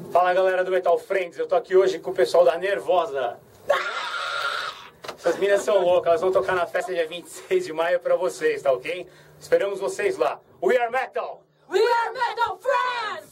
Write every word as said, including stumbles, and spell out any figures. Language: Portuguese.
Fala galera do Metal Friends, eu tô aqui hoje com o pessoal da Nervosa. Essas minas são loucas, elas vão tocar na festa dia vinte e seis de maio pra vocês, tá ok? Esperamos vocês lá. We are Metal! We are Metal Friends!